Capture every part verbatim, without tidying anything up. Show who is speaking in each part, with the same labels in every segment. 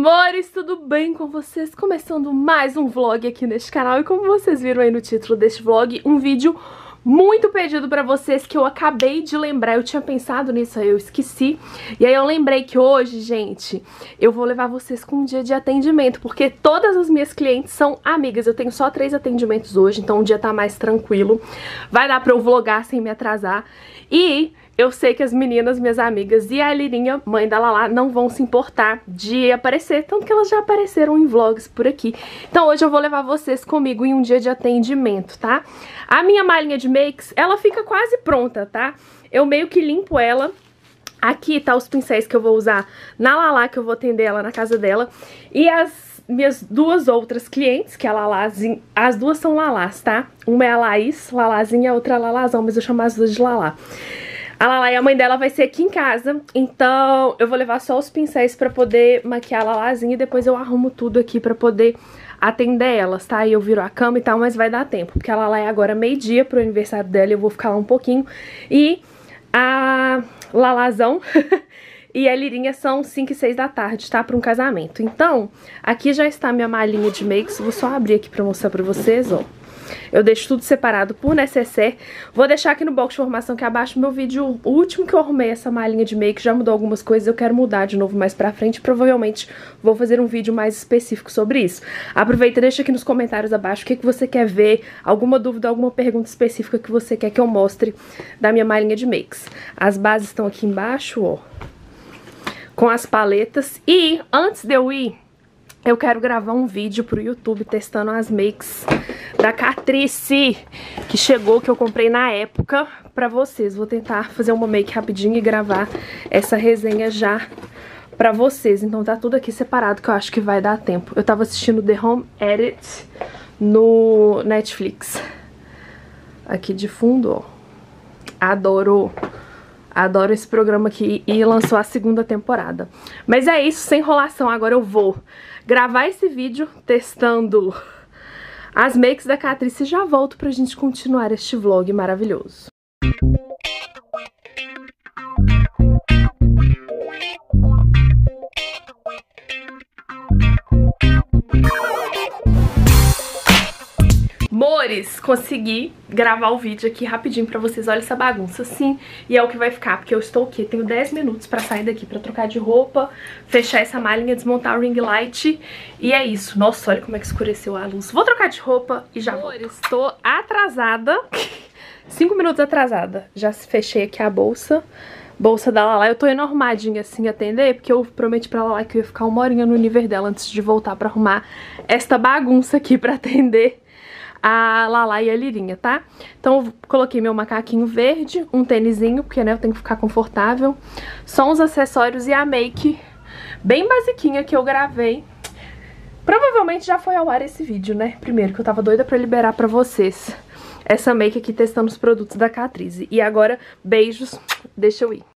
Speaker 1: Amores, tudo bem com vocês? Começando mais um vlog aqui neste canal. E como vocês viram aí no título deste vlog, um vídeo muito pedido pra vocês que eu acabei de lembrar. Eu tinha pensado nisso, aí eu esqueci. E aí eu lembrei que hoje, gente, eu vou levar vocês com um dia de atendimento, porque todas as minhas clientes são amigas. Eu tenho só três atendimentos hoje, então o dia tá mais tranquilo. Vai dar pra eu vlogar sem me atrasar. E eu sei que as meninas, minhas amigas e a Lirinha, mãe da Lala, não vão se importar de aparecer, tanto que elas já apareceram em vlogs por aqui. Então hoje eu vou levar vocês comigo em um dia de atendimento, tá? A minha malinha de makes, ela fica quase pronta, tá? Eu meio que limpo ela. Aqui tá os pincéis que eu vou usar na Lala, que eu vou atender ela na casa dela. E as minhas duas outras clientes, que é a Lalazinha, as duas são Lalás, tá? Uma é a Laís, Lalazinha, a outra é a Lalazão, mas eu chamo as duas de Lala. A Lala e a mãe dela vai ser aqui em casa, então eu vou levar só os pincéis pra poder maquiar a Lalazinha e depois eu arrumo tudo aqui pra poder atender elas, tá? E eu viro a cama e tal, mas vai dar tempo, porque a Lala é agora meio-dia pro aniversário dela e eu vou ficar lá um pouquinho. E a Lalazão e a Lirinha são cinco e seis da tarde, tá? Pra um casamento. Então, aqui já está a minha malinha de makes, vou só abrir aqui pra mostrar pra vocês, ó. Eu deixo tudo separado por necessaire. Vou deixar aqui no box de informação que abaixo meu vídeo, o último que eu arrumei essa malinha de make, já mudou algumas coisas, eu quero mudar de novo mais pra frente. Provavelmente vou fazer um vídeo mais específico sobre isso. Aproveita e deixa aqui nos comentários abaixo o que, que você quer ver, alguma dúvida, alguma pergunta específica que você quer que eu mostre da minha malinha de makes. As bases estão aqui embaixo, ó, com as paletas. E antes de eu ir, eu quero gravar um vídeo pro YouTube testando as makes da Catrice, que chegou, que eu comprei na época, pra vocês. Vou tentar fazer uma make rapidinho e gravar essa resenha já pra vocês. Então tá tudo aqui separado, que eu acho que vai dar tempo. Eu tava assistindo The Home Edit no Netflix. Aqui de fundo, ó. Adoro... Adoro esse programa aqui e lançou a segunda temporada. Mas é isso, sem enrolação, agora eu vou gravar esse vídeo testando as makes da Catrice e já volto pra gente continuar este vlog maravilhoso. Amores, consegui gravar o vídeo aqui rapidinho pra vocês. Olha essa bagunça, sim, e é o que vai ficar, porque eu estou o quê? Tenho dez minutos pra sair daqui, pra trocar de roupa, fechar essa malinha, desmontar o ring light, e é isso. Nossa, olha como é que escureceu a luz. Vou trocar de roupa e já volto. Amores, estou atrasada, cinco minutos atrasada. Já fechei aqui a bolsa, bolsa da Lala. Eu tô indo arrumadinha assim atender, porque eu prometi pra Lala que eu ia ficar uma horinha no nível dela antes de voltar pra arrumar esta bagunça aqui pra atender a Lala e a Lirinha, tá? Então eu coloquei meu macaquinho verde, um tênisinho, porque né, eu tenho que ficar confortável, só uns acessórios e a make bem basiquinha que eu gravei. Provavelmente já foi ao ar esse vídeo, né? Primeiro, que eu tava doida pra liberar pra vocês essa make aqui testando os produtos da Catrice. E agora, beijos, deixa eu ir.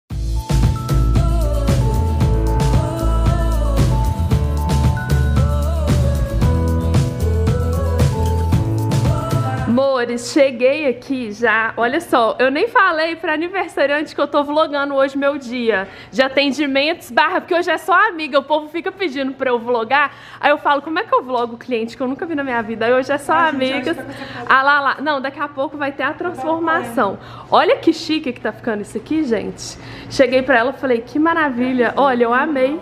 Speaker 1: Amores, cheguei aqui já, olha só, eu nem falei pra aniversariante que eu tô vlogando hoje meu dia de atendimentos barra, porque hoje é só amiga, o povo fica pedindo pra eu vlogar, aí eu falo, como é que eu vlogo o cliente que eu nunca vi na minha vida, aí hoje é só ah, amigas, ah lá lá, não, daqui a pouco vai ter a transformação, olha que chique que tá ficando isso aqui, gente, cheguei pra ela e falei, que maravilha, olha, eu amei,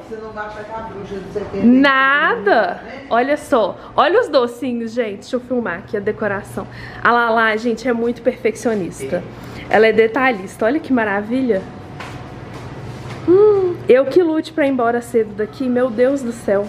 Speaker 1: nada, olha só, olha os docinhos, gente, deixa eu filmar aqui a decoração. A Lala, gente, é muito perfeccionista. Ela é detalhista. Olha que maravilha. Hum, eu que lute pra ir embora cedo daqui. Meu Deus do céu.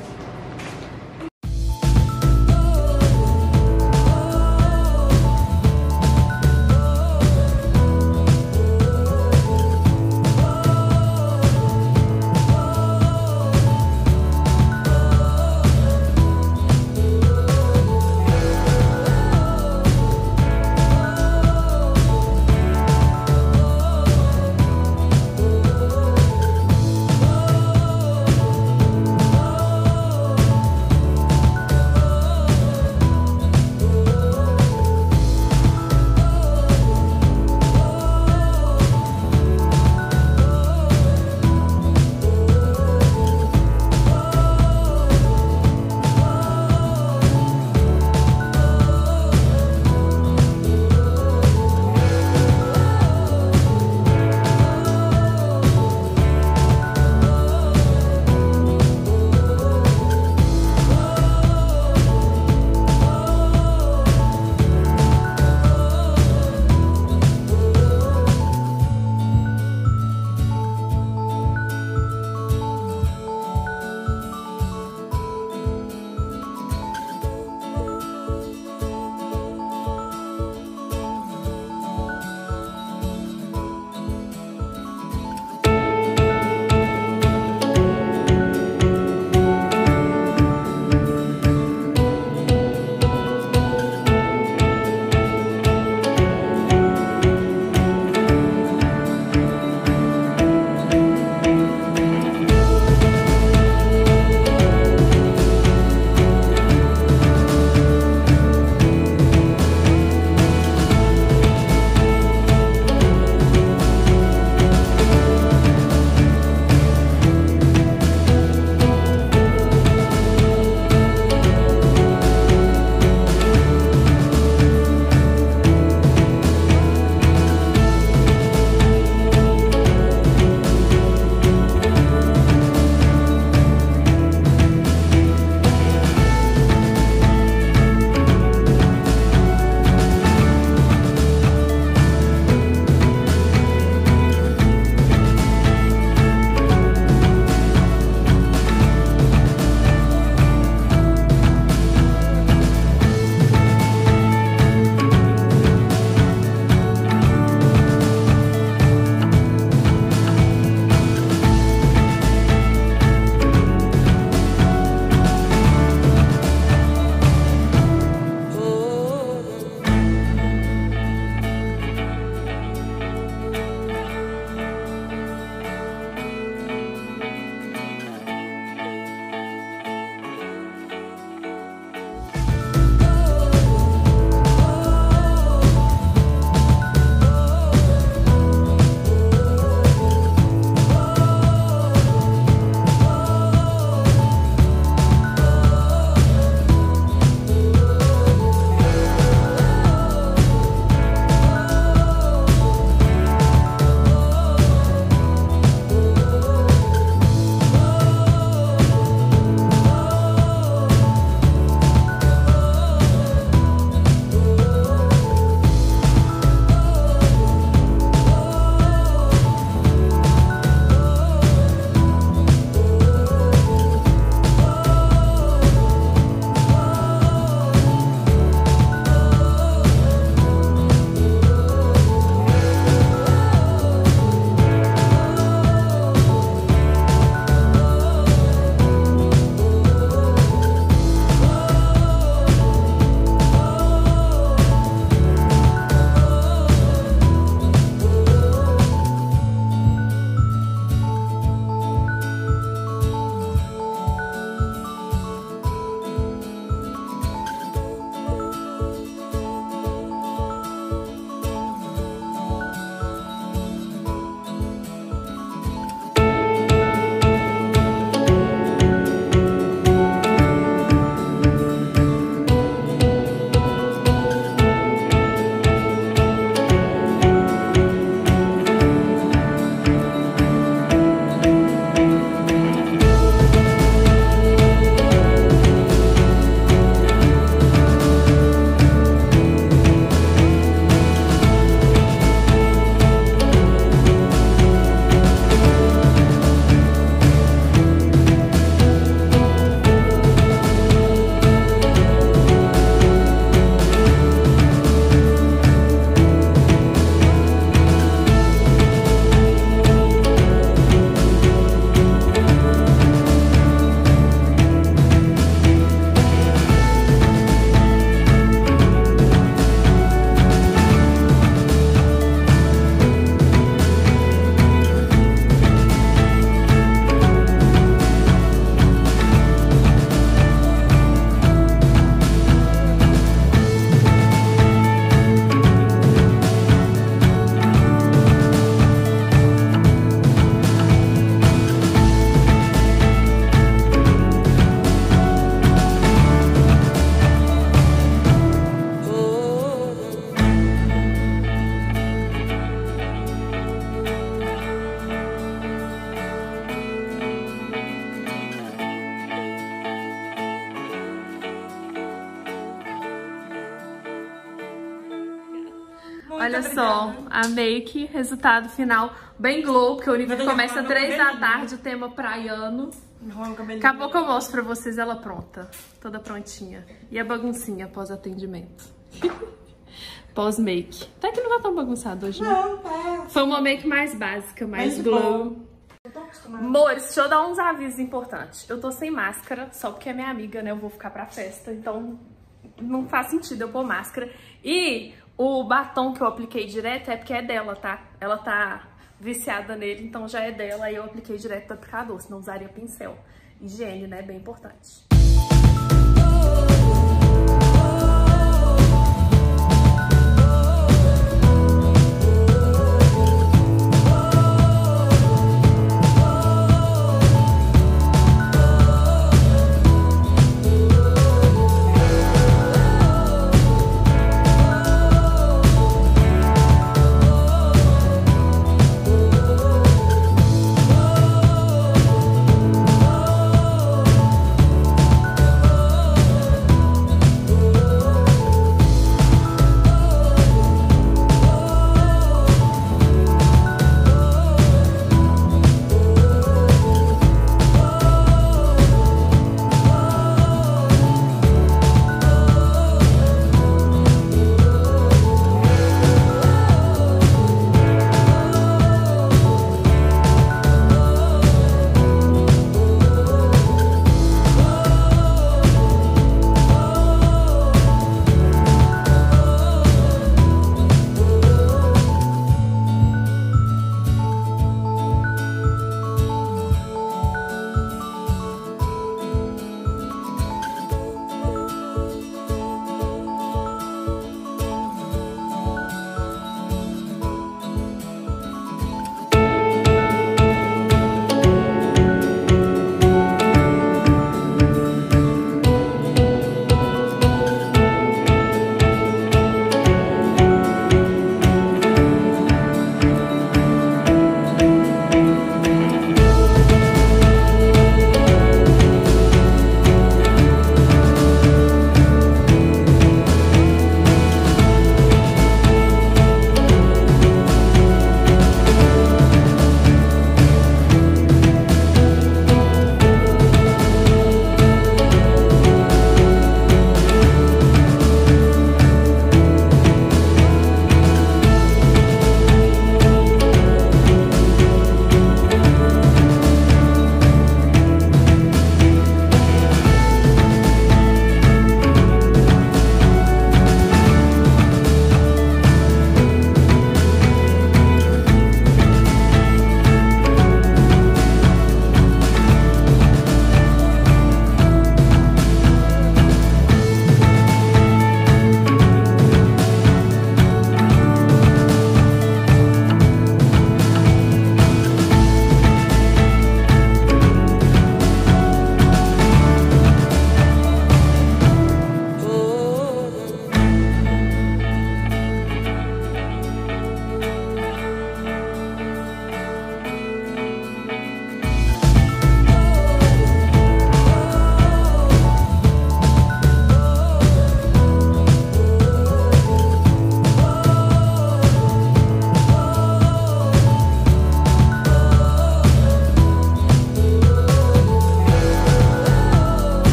Speaker 1: Olha só, a make, resultado final bem glow, porque o nível começa às três da tarde, o tema praiano. Daqui a pouco eu mostro pra vocês ela pronta, toda prontinha. E a baguncinha após atendimento. Pós-make. Até que não tá tão bagunçado hoje, né?
Speaker 2: Não, tá.
Speaker 1: Foi uma make mais básica, mais
Speaker 2: Mas
Speaker 1: glow.
Speaker 2: bom.
Speaker 1: Amores, deixa eu dar uns avisos importantes. Eu tô sem máscara, só porque é minha amiga, né? Eu vou ficar pra festa, então não faz sentido eu pôr máscara. E o batom que eu apliquei direto é porque é dela, tá? Ela tá viciada nele, então já é dela. Aí eu apliquei direto do aplicador, senão usaria pincel. Higiene, né? Bem importante.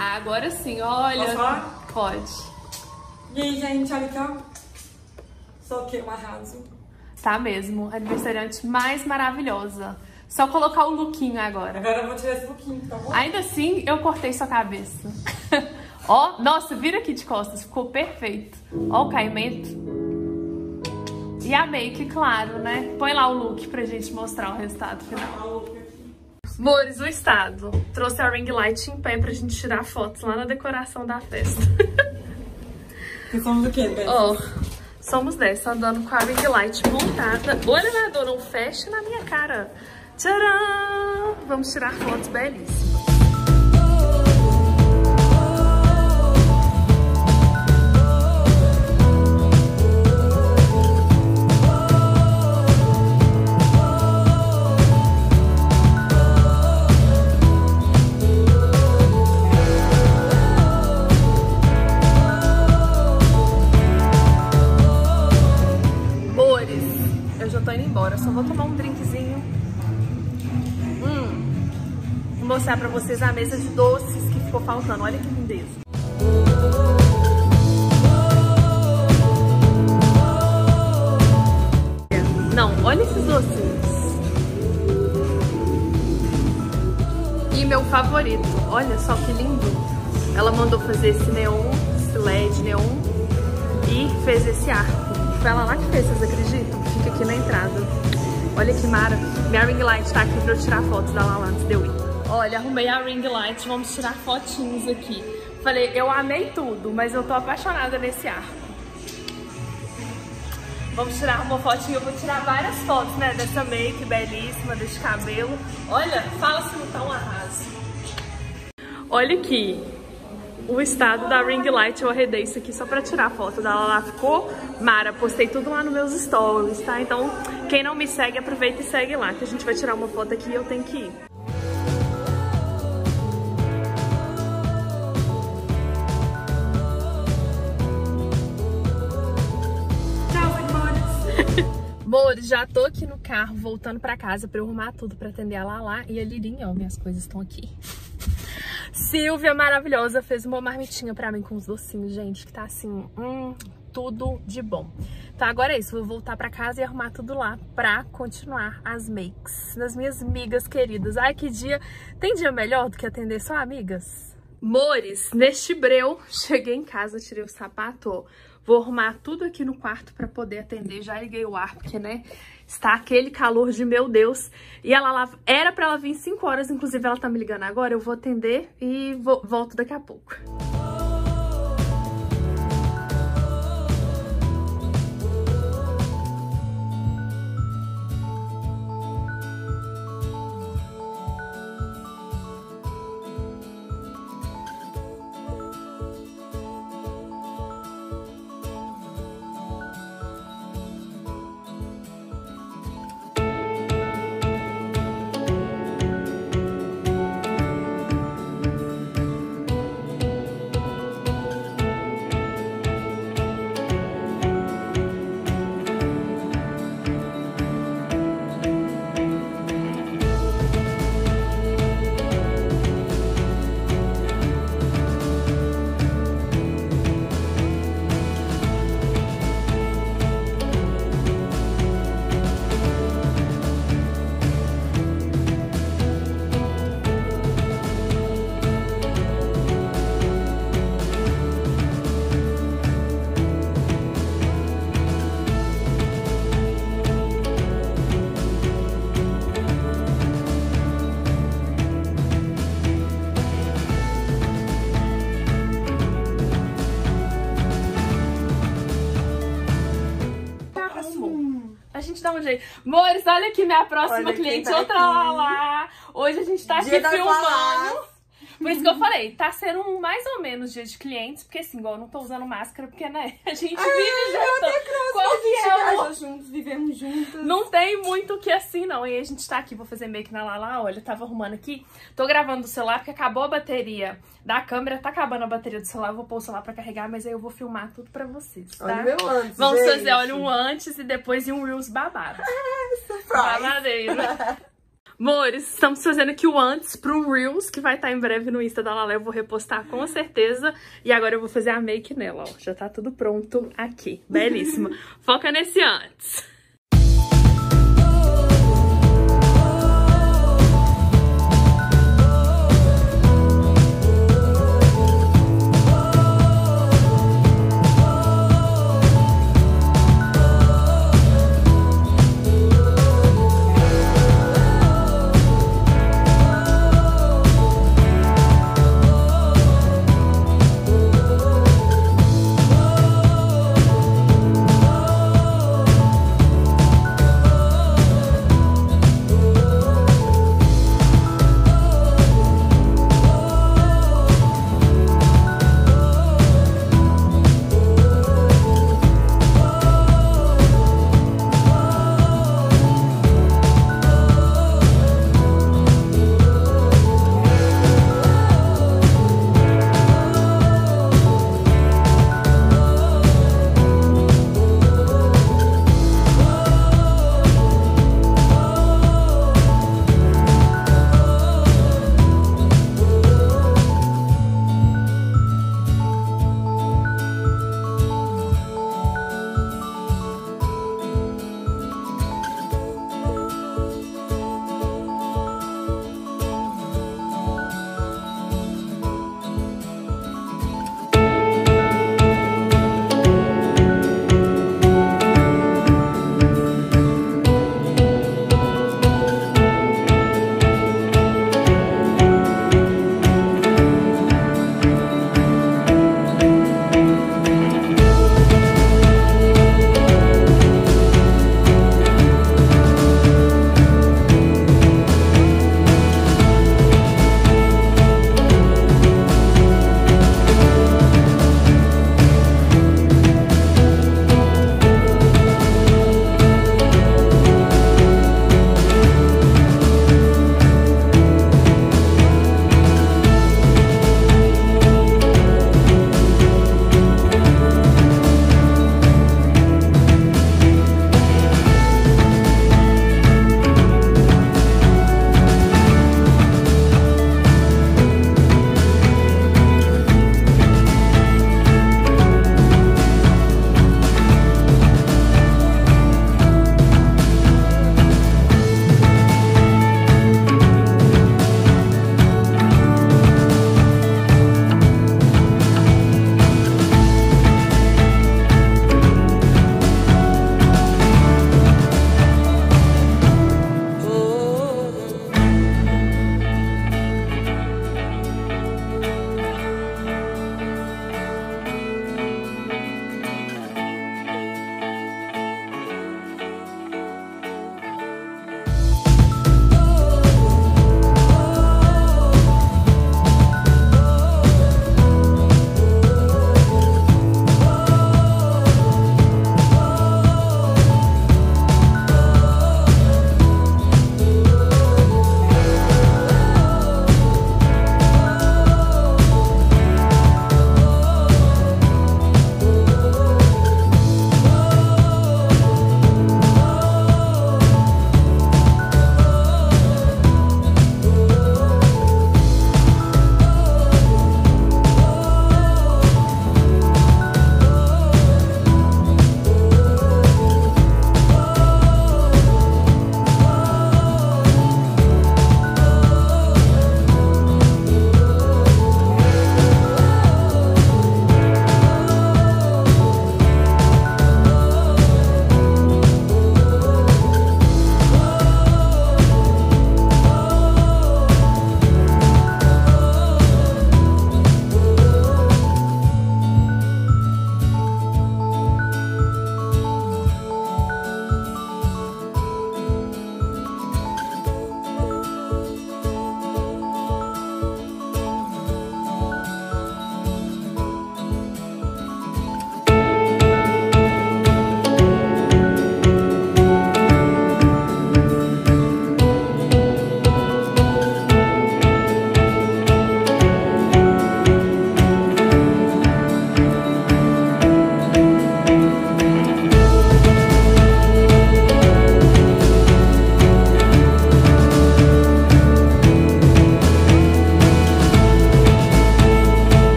Speaker 1: Ah, agora sim, olha.
Speaker 2: Posso falar?
Speaker 1: Pode.
Speaker 2: E aí, gente, olha aqui, ó. Só que um arraso.
Speaker 1: Tá mesmo, aniversariante mais maravilhosa. Só colocar o lookinho agora.
Speaker 2: Agora eu vou tirar esse lookinho, tá bom?
Speaker 1: Ainda assim, eu cortei sua cabeça. Ó, nossa, vira aqui de costas, ficou perfeito. Ó o caimento. E a make, claro, né? Põe lá o look pra gente mostrar o resultado final. Amores, o estado trouxe a ring light em pé pra gente tirar fotos lá na decoração da festa.
Speaker 2: E somos o quê, Beth?
Speaker 1: Ó, somos dessa, andando com a ring light montada. O elevador não fecha na minha cara. Tcharam! Vamos tirar fotos belíssimas. Só vou tomar um drinkzinho. Hum. Vou mostrar pra vocês a mesa de doces que ficou faltando. Olha que lindeza. Não, olha esses docinhos. E meu favorito. Olha só que lindo. Ela mandou fazer esse neon, esse L E D neon. E fez esse arco. Foi ela lá que fez, vocês acreditam? Fica aqui na entrada. Olha que mara. Minha ring light tá aqui pra eu tirar fotos da Lala antes de eu ir. Olha, arrumei a ring light, vamos tirar fotinhos aqui. Falei, eu amei tudo, mas eu tô apaixonada nesse arco. Vamos tirar uma fotinha, eu vou tirar várias fotos, né? Dessa make belíssima, desse cabelo. Olha, fala se não tá um arraso. Olha aqui. O estado da ring light, eu arredei isso aqui só pra tirar a foto da Lala. Ficou mara, postei tudo lá nos meus stories, tá? Então, quem não me segue, aproveita e segue lá, que a gente vai tirar uma foto aqui e eu tenho que ir.
Speaker 2: Tchau, amores.
Speaker 1: Amores, já tô aqui no carro, voltando pra casa pra eu arrumar tudo pra atender a Lala e a Lirinha, ó, minhas coisas estão aqui. Silvia maravilhosa fez uma marmitinha pra mim com os docinhos, gente, que tá assim, hum, tudo de bom. Então agora é isso, vou voltar pra casa e arrumar tudo lá pra continuar as makes das minhas amigas queridas. Ai, que dia, tem dia melhor do que atender só amigas? Mores, neste breu, cheguei em casa, tirei o sapato, ó. Vou arrumar tudo aqui no quarto pra poder atender, já liguei o ar, porque, né, está aquele calor de meu Deus. E ela lá, era pra ela vir cinco horas, inclusive ela tá me ligando agora, eu vou atender e vou, volto daqui a pouco. Dá um jeito. Amores, olha aqui minha próxima
Speaker 2: Olha
Speaker 1: cliente,
Speaker 2: tá
Speaker 1: outra Lala. Hoje a gente tá
Speaker 2: Dia
Speaker 1: aqui
Speaker 2: das
Speaker 1: filmando.
Speaker 2: Lalas.
Speaker 1: Por isso que eu falei, tá sendo um mais ou menos dia de clientes, porque assim, igual eu não tô usando máscara, porque, né, a gente
Speaker 2: Ai,
Speaker 1: vive junto. Qual que é o...
Speaker 2: viaja juntos, vivemos juntas.
Speaker 1: Não tem muito que assim, não. E a gente tá aqui, vou fazer make na Lala, olha, tava arrumando aqui. Tô gravando do celular, porque acabou a bateria da câmera, tá acabando a bateria do celular, eu vou pôr o celular pra carregar, mas aí eu vou filmar tudo pra vocês, tá?
Speaker 2: Olha o meu antes,
Speaker 1: Vamos
Speaker 2: gente.
Speaker 1: fazer, olha, um antes e depois e um Reels babado.
Speaker 2: Ah, surprise.
Speaker 1: Babadeiro. Amores, estamos fazendo aqui o antes pro Reels, que vai estar em breve no Insta da Lala. Eu vou repostar com certeza. E agora eu vou fazer a make nela, ó. Já tá tudo pronto aqui. Belíssima. Foca nesse antes.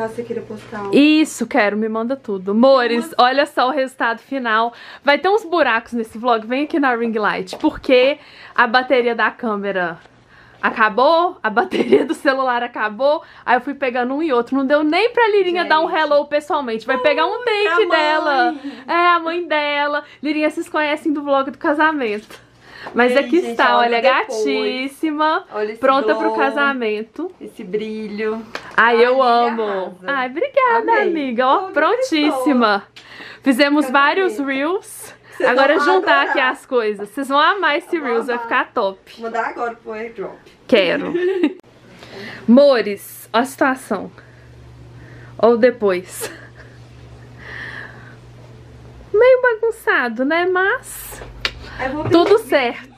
Speaker 2: caso você queira postar.
Speaker 1: Isso, quero, me manda tudo. Amores, olha só o resultado final. Vai ter uns buracos nesse vlog, vem aqui na ring light, porque a bateria da câmera acabou, a bateria do celular acabou, aí eu fui pegando um e outro, não deu nem pra Lirinha, gente, dar um hello pessoalmente, vai pegar um take dela. É, a mãe dela. Lirinha, vocês conhecem do vlog do casamento. Mas aqui gente, está, olha, olha gatíssima, olha pronta glow, pro casamento.
Speaker 2: Esse brilho.
Speaker 1: Ai, Ai eu amo. Arrasa. Ai, obrigada, Amei. amiga. Ó, Tudo prontíssima. Fizemos eu vários amei. reels. Vocês agora juntar adorar. aqui as coisas. Vocês vão amar esse eu reels, vai ficar top.
Speaker 2: Vou mandar agora pro airdrop.
Speaker 1: Quero. Mores, ó a situação. Ou depois. Meio bagunçado, né? Mas tudo certo.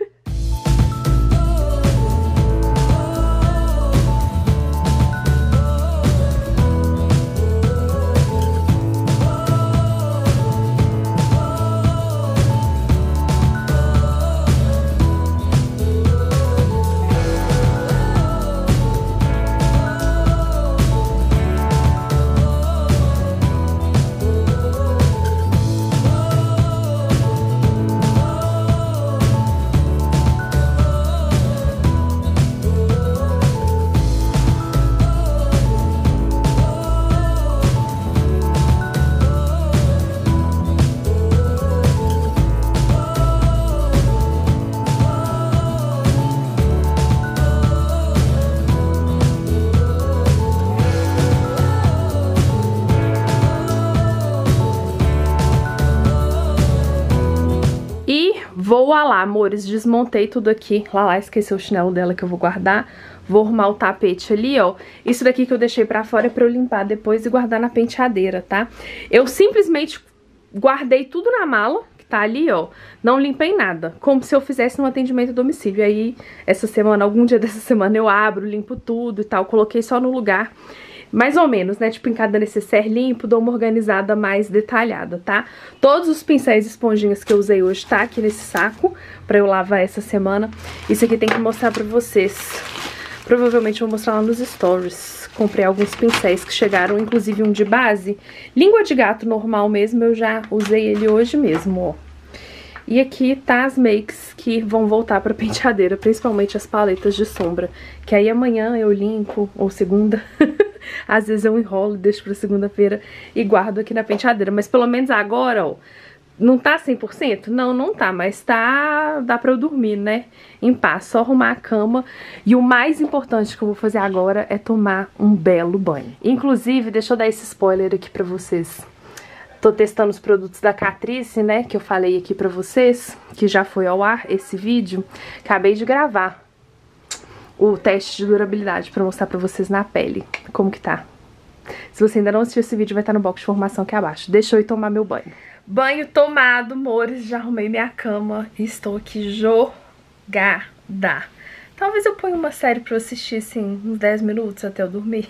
Speaker 1: Vou lá, amores, desmontei tudo aqui. Lá, lá, esqueceu o chinelo dela que eu vou guardar. Vou arrumar o tapete ali, ó. Isso daqui que eu deixei pra fora é pra eu limpar depois e guardar na penteadeira, tá? Eu simplesmente guardei tudo na mala, que tá ali, ó. Não limpei nada, como se eu fizesse um atendimento a domicílio. Aí, essa semana, algum dia dessa semana eu abro, limpo tudo e tal. Coloquei só no lugar. Mais ou menos, né? Tipo, em cada necessaire limpo, dou uma organizada mais detalhada, tá? Todos os pincéis e esponjinhas que eu usei hoje tá aqui nesse saco pra eu lavar essa semana. Isso aqui tem que mostrar pra vocês. Provavelmente eu vou mostrar lá nos stories. Comprei alguns pincéis que chegaram, inclusive um de base. Língua de gato normal mesmo, eu já usei ele hoje mesmo, ó. E aqui tá as makes que vão voltar pra penteadeira, principalmente as paletas de sombra. Que aí amanhã eu limpo, ou segunda... Às vezes eu enrolo, deixo pra segunda-feira e guardo aqui na penteadeira. Mas pelo menos agora, ó, não tá cem por cento? Não, não tá, mas tá... dá pra eu dormir, né? Em paz, só arrumar a cama. E o mais importante que eu vou fazer agora é tomar um belo banho. Inclusive, deixa eu dar esse spoiler aqui pra vocês. Tô testando os produtos da Catrice, né? Que eu falei aqui pra vocês, que já foi ao ar esse vídeo. Acabei de gravar o teste de durabilidade pra mostrar pra vocês na pele como que tá. Se você ainda não assistiu esse vídeo, vai estar no box de informação aqui abaixo. Deixa eu ir tomar meu banho. Banho tomado, amores, já arrumei minha cama e estou aqui jogada. Talvez eu ponha uma série pra eu assistir, assim, uns dez minutos até eu dormir.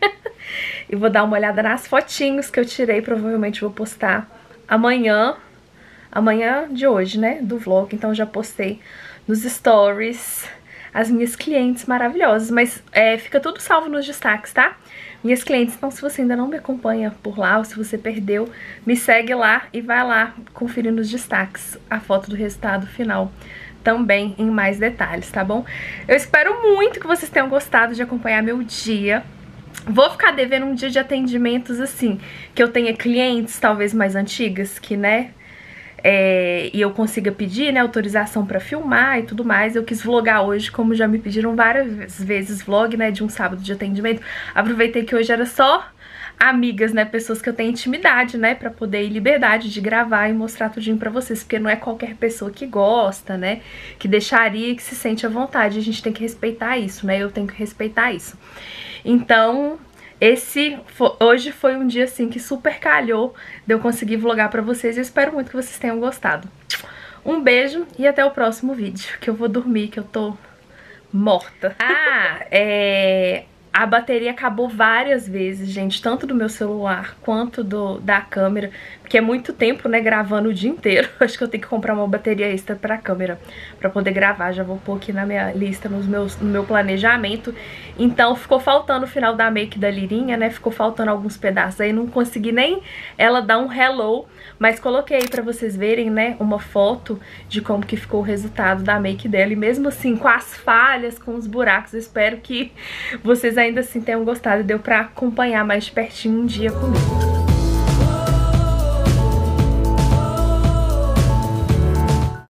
Speaker 1: E vou dar uma olhada nas fotinhos que eu tirei, provavelmente vou postar amanhã. Amanhã de hoje, né, do vlog, então já postei nos stories as minhas clientes maravilhosas, mas é, fica tudo salvo nos destaques, tá? Minhas clientes, então se você ainda não me acompanha por lá, ou se você perdeu, me segue lá e vai lá conferir nos destaques a foto do resultado final também em mais detalhes, tá bom? Eu espero muito que vocês tenham gostado de acompanhar meu dia. Vou ficar devendo um dia de atendimentos assim, que eu tenha clientes talvez mais antigas, que, né... É, e eu consiga pedir, né, autorização pra filmar e tudo mais. Eu quis vlogar hoje, como já me pediram várias vezes vlog, né, de um sábado de atendimento. Aproveitei que hoje era só amigas, né, pessoas que eu tenho intimidade, né, pra poder ir liberdade de gravar e mostrar tudinho pra vocês, porque não é qualquer pessoa que gosta, né, que deixaria, que se sente à vontade. A gente tem que respeitar isso, né, eu tenho que respeitar isso. Então... Esse, hoje foi um dia assim que super calhou de eu conseguir vlogar pra vocês e eu espero muito que vocês tenham gostado. Um beijo e até o próximo vídeo, que eu vou dormir, que eu tô morta. Ah, é... A bateria acabou várias vezes, gente, tanto do meu celular quanto do, da câmera, porque é muito tempo, né, gravando o dia inteiro. Acho que eu tenho que comprar uma bateria extra pra câmera, pra poder gravar. Já vou pôr aqui na minha lista, nos meus, no meu planejamento. Então ficou faltando o final da make da Lirinha, né, ficou faltando alguns pedaços aí, não consegui nem ela dar um hello, mas coloquei aí pra vocês verem, né, uma foto de como que ficou o resultado da make dela. E mesmo assim, com as falhas, com os buracos, eu espero que vocês ainda assim tenham gostado e deu pra acompanhar mais de pertinho um dia comigo.